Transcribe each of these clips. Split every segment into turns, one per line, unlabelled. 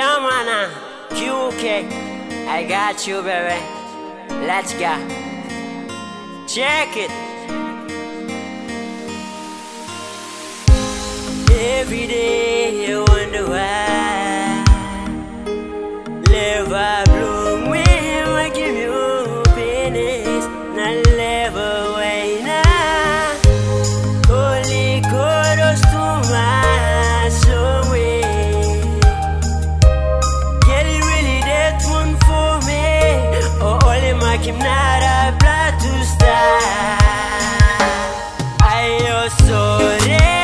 Yeah, man, QK, I got you, baby. Let's go. Check it. Every day you wonder why. Never bloom when I give you Banis. Not never way now. Only kudos to my soul. Get it really that one for me. Oh, only my Kim not a blood to start. I also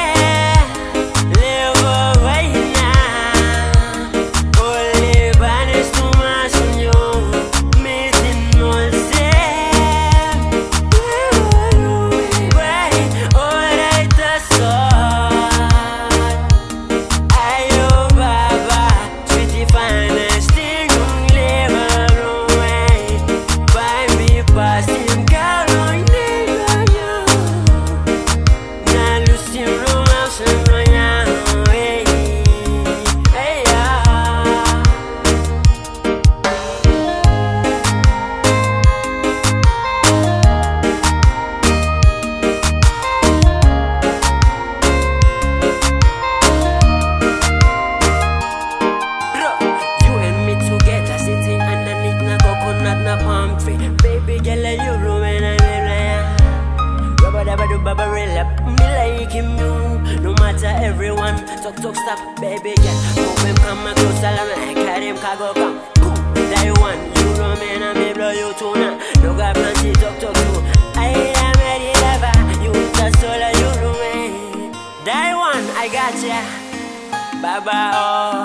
no matter everyone talk stop baby girl move him come closer and carry him cargo come die one you know man and me blow you too now no got plenty talk too I am ready lover you the soul you know me die one I got ya bye bye oh